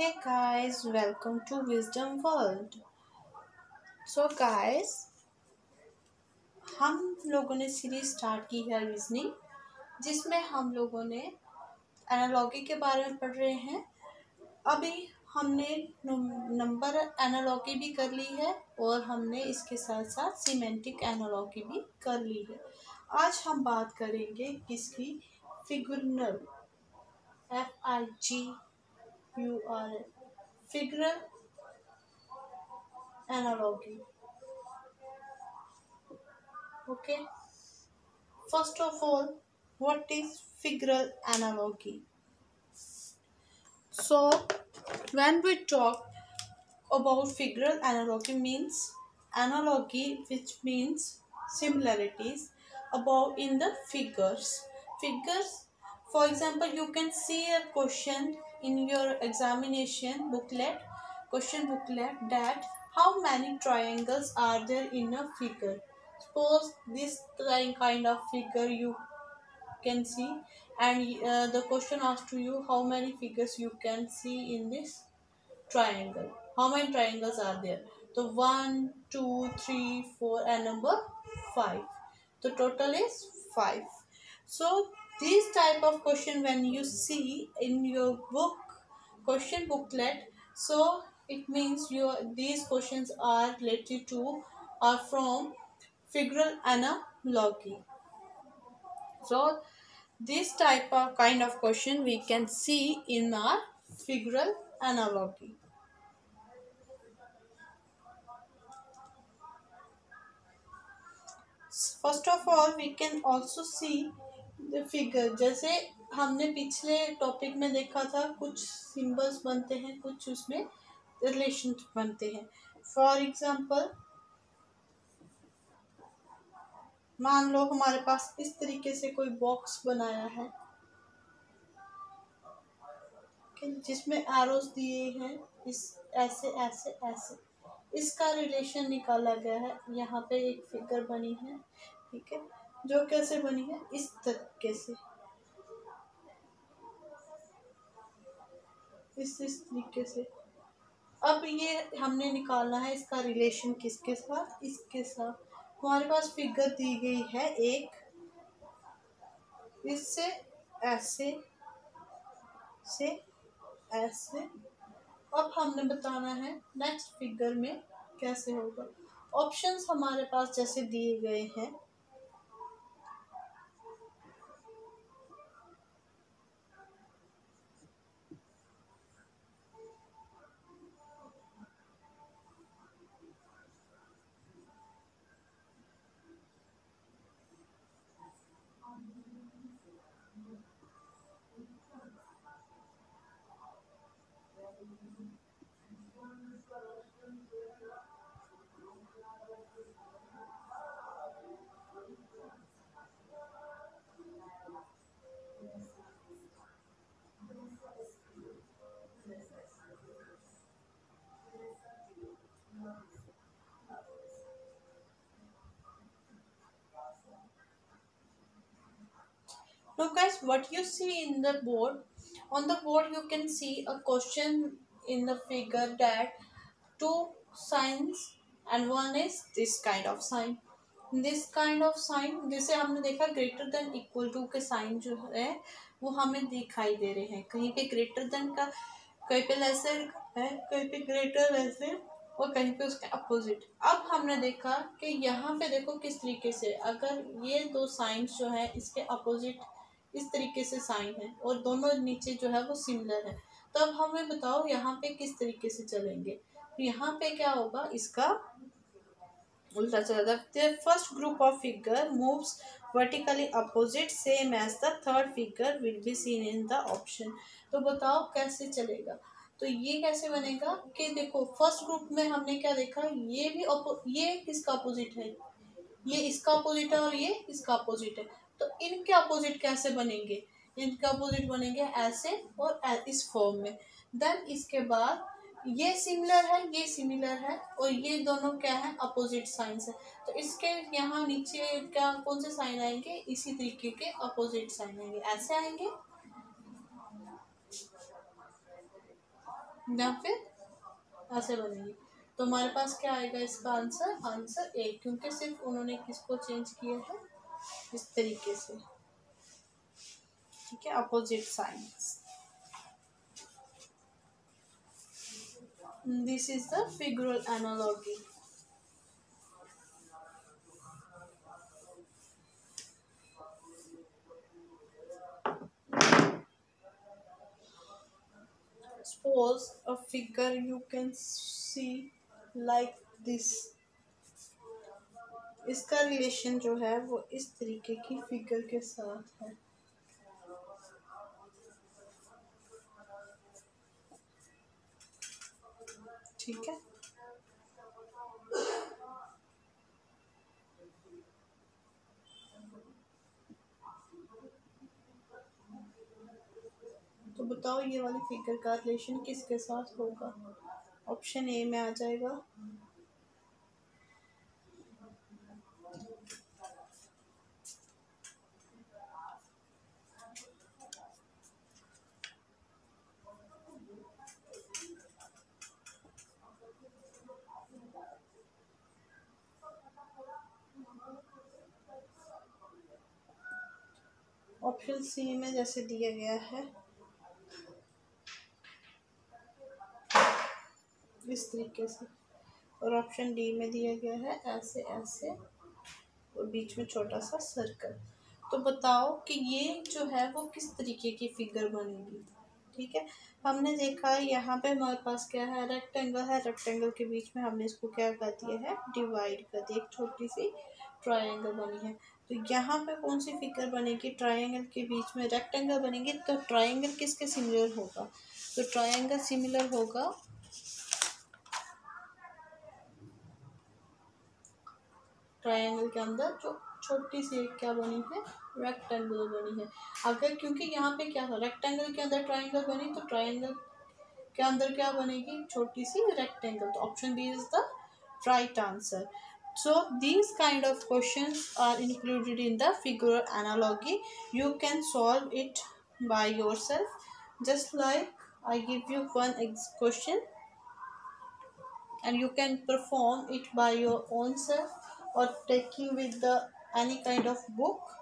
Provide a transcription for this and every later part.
Hey guys, welcome to Wisdom World. So guys, हम लोगों ने सीरीज स्टार्ट की है रीजनिंग, जिसमें हम लोगों ने एनालॉजी के बारे में पढ़ रहे हैं। अभी हमने नंबर एनालॉजी भी कर ली है और हमने इसके साथ साथ सिमेंटिक एनालॉजी भी कर ली है। आज हम बात करेंगे किसकी? Figural, FIGURL, figural analogy. Okay. First of all, what is figural analogy? So, when we talk about figural analogy means analogy, which means similarities about in the figures. Figures, for example, you can see a question in your examination booklet, question booklet, that how many triangles are there in a figure. Suppose this kind of figure you can see, and the question asked to you how many figures you can see in this triangle. How many triangles are there? So 1, 2, 3, 4 and number 5. The total is 5. So this type of question when you see in your book question booklet, so it means your these questions are related to or from figural analogy. So this type of kind of question we can see in our figural analogy. First of all, we can also see the figure. जैसे हमने पिछले topic में देखा था, कुछ symbols बनते हैं, कुछ उसमें रिलेशन बनते हैं। फॉर एग्जाम्पल, मान लो हमारे पास इस तरीके से कोई बॉक्स बनाया है जिसमें एरोस दिए हैं, इस ऐसे ऐसे ऐसे, इसका रिलेशन निकाला गया है। यहाँ पे एक फिगर बनी है, ठीक है, जो कैसे बनी है? इस तरीके से, इस तरीके से। अब ये हमने निकालना है इसका रिलेशन किसके साथ? इसके साथ। हमारे पास फिगर दी गई है एक, इससे ऐसे से ऐसे। अब हमने बताना है नेक्स्ट फिगर में कैसे होगा। ऑप्शंस हमारे पास जैसे दिए गए हैं, now guys, what you see in the board, on the board you can see a question in the figure that two signs and one is this kind of sign, this kind of sign. जैसे हमने देखा greater than equal to के sign जो है वो हमें दिखाई दे रहे हैं। कहीं पे ग्रेटर देन का, कहीं पे लेसर है, कहीं पे ग्रेटर लेसर, और कहीं पे उसके अपोजिट। अब हमने देखा कि यहाँ पे देखो किस तरीके से, अगर ये दो साइंस जो है इसके अपोजिट इस तरीके से साइन है और दोनों नीचे जो है वो सिमिलर है, तो अब हमें बताओ यहाँ पे किस तरीके से चलेंगे। यहाँ पे क्या होगा? इसका उल्टा चलेगा। The first group of figure moves vertically opposite same as the third figure will be seen in the option। तो बताओ कैसे चलेगा? तो ये कैसे बनेगा कि देखो फर्स्ट ग्रुप में हमने क्या देखा, ये भी ये किसका अपोजिट है? ये इसका अपोजिट है और ये इसका अपोजिट है। तो इनके अपोजिट कैसे बनेंगे? इनके अपोजिट बनेंगे ऐसे और इस फॉर्म में। देन इसके बाद ये सिमिलर है, ये सिमिलर है, और ये दोनों क्या है? अपोजिट साइंस है। तो इसके यहाँ नीचे क्या कौन से साइन आएंगे? इसी तरीके के अपोजिट साइन आएंगे, ऐसे आएंगे। या फिर ऐसे बनेगी। तो हमारे पास क्या आएगा इसका आंसर? आंसर ए, क्योंकि सिर्फ उन्होंने किसको चेंज किया है इस तरीके से। ठीक है, opposite signs. This is the figural analogy. Suppose a figure you can see like this। इसका रिलेशन जो है वो इस तरीके की फिगर के साथ है। ठीक है, तो बताओ ये वाली फिगर का रिलेशन किसके साथ होगा? ऑप्शन ए में आ जाएगा ऑप्शन सी में जैसे दिया गया है इस तरीके से, और ऑप्शन डी में दिया गया है ऐसे ऐसे और बीच में छोटा सा सर्कल। तो बताओ कि ये जो है वो किस तरीके की फिगर बनेगी। ठीक है, हमने देखा यहाँ पे हमारे पास क्या है, रेक्टेंगल है, रेक्टेंगल के बीच में हमने इसको क्या कर दिया है, डिवाइड कर दिया, एक छोटी सी ट्रायंगल बनी है। तो यहाँ पे कौन सी फिगर बनेगी? ट्रायंगल के बीच में रेक्टेंगल बनेगी। तो ट्रायंगल किसके सिमिलर होगा? तो ट्रायंगल सिमिलर होगा ट्रायंगल के अंदर जो छोटी सी एक क्या बनी है, रेक्टेंगल बनी है। अगर क्योंकि यहाँ पे क्या था, रेक्टेंगल के अंदर ट्रायंगल बनी, तो ट्रायंगल के अंदर क्या बनेगी, छोटी सी रेक्टेंगल। तो option B is the right answer. So these kind of questions are included in the figure analogy. You can solve it by yourself. Just like I give you one question and you can perform it by your own self or taking with the any kind of book.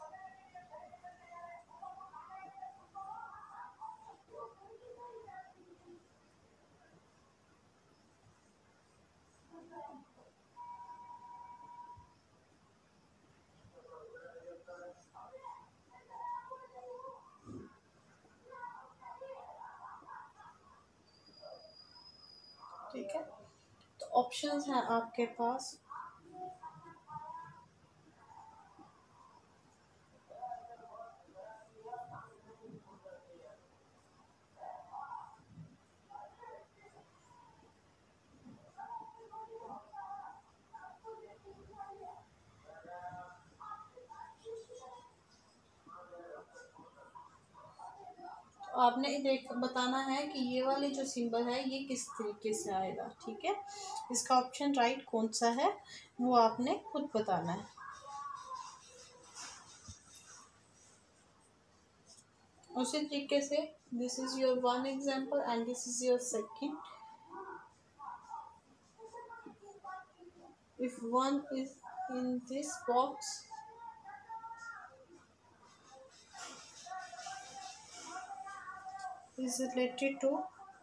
ठीक है, तो options हैं आपके पास। आपने देख बताना है कि ये वाले जो सिंबल है ये किस तरीके से आएगा। ठीक है, इसका ऑप्शन राइट कौन सा है वो आपने खुद बताना है। उसी तरीके से this is your one example and this is your second. If one is in this box is related to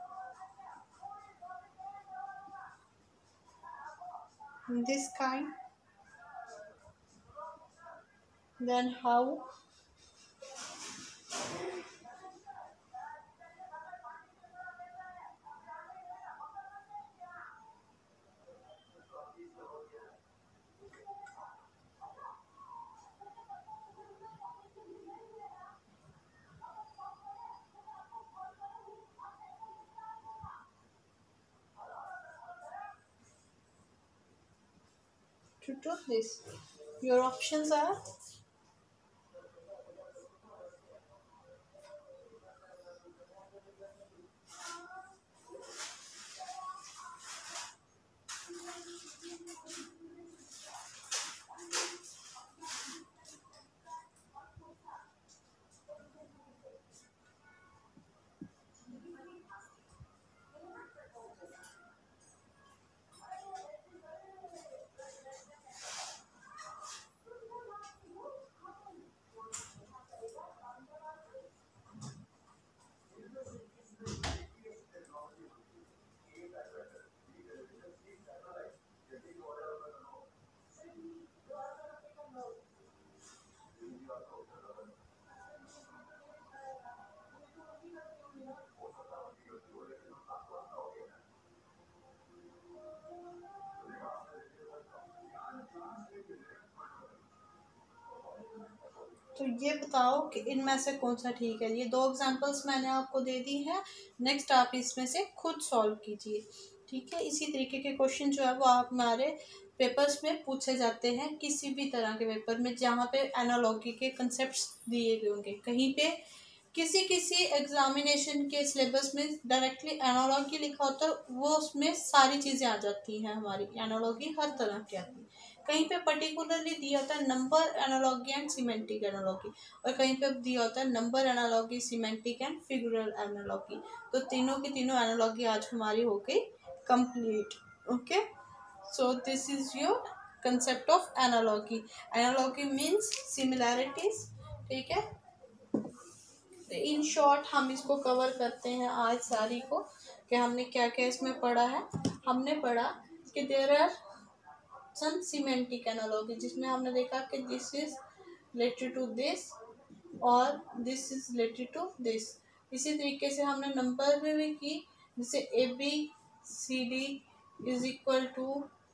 this kind, then how to do this? Your options are तो ये बताओ कि इनमें से कौन सा ठीक है। ये 2 एग्जांपल्स मैंने आपको दे दी हैं, नेक्स्ट आप इसमें से खुद सॉल्व कीजिए। ठीक है, इसी तरीके के क्वेश्चन जो है वो आप हमारे पेपर्स में पूछे जाते हैं, किसी भी तरह के पेपर में जहाँ पे एनालॉजी के कंसेप्ट्स दिए गए होंगे। कहीं पे किसी किसी एग्जामिनेशन के सिलेबस में डायरेक्टली एनालॉजी लिखा होता है, वो उसमें सारी चीज़ें आ जाती हैं, हमारी एनालॉजी हर तरह की आती है। कहीं पे पर्टिकुलरली दिया होता है number analogy and semantic analogy, और कहीं पे दिया होता है number analogy, semantic and figural analogy. तो तीनों की तीनों एनालॉजी आज हमारी हो गई complete. Okay, so this is your concept of analogy. Analogy means similarities. ठीक है, इन शॉर्ट हम इसको कवर करते हैं आज सारी को, कि हमने क्या क्या इसमें पढ़ा है। हमने पढ़ा कि there are some semantic analogy, जिसमें हमने देखा कि this is related to this और this is related to this. इसी तरीके से हमने नंबर में भी की, जैसे ABCD is equal to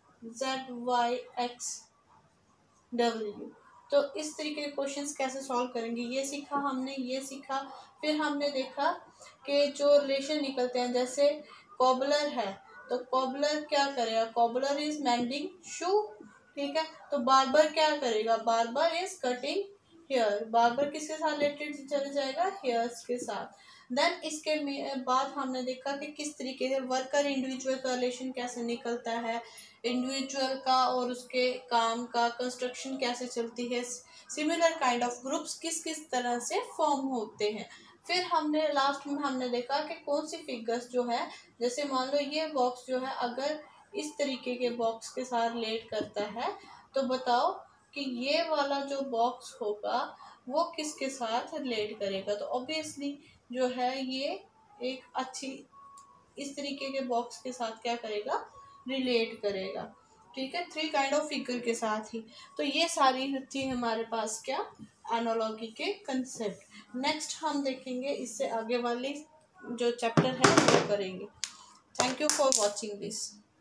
ZYXW। तो इस तरीके के क्वेश्चंस कैसे सॉल्व करेंगे ये सीखा हमने, ये सीखा। फिर हमने देखा कि जो रिलेशन निकलते हैं, जैसे कॉबलर है तो कॉबलर क्या करेगा, कॉबलर इज मेंडिंग शू। ठीक है, तो बार्बर क्या करेगा, barber is cutting hair. Barber किसके साथ रिलेटेड चले जाएगा, हेयर्स के साथ। देन इसके बाद हमने देखा कि किस तरीके से वर्कर इंडिविजुअल का रिलेशन कैसे निकलता है, इंडिविजुअल का और उसके काम का कंस्ट्रक्शन कैसे चलती है, सिमिलर काइंड ऑफ ग्रुप्स किस किस तरह से फॉर्म होते हैं। फिर हमने लास्ट में हमने देखा कि कौन सी फिगर्स जो है, जैसे मान लो ये बॉक्स जो है अगर इस तरीके के बॉक्स के साथ रिलेट करता है, तो बताओ कि ये वाला जो बॉक्स होगा वो किसके साथ रिलेट करेगा। तो ऑब्वियसली जो है ये एक अच्छी इस तरीके के बॉक्स के साथ क्या करेगा, रिलेट करेगा। ठीक है, 3 काइंड ऑफ फिगर के साथ ही। तो ये सारी थी हमारे पास क्या, एनालॉजी के कंसेप्ट। नेक्स्ट हम देखेंगे इससे आगे वाली जो चैप्टर है वो करेंगे। Thank you for watching this.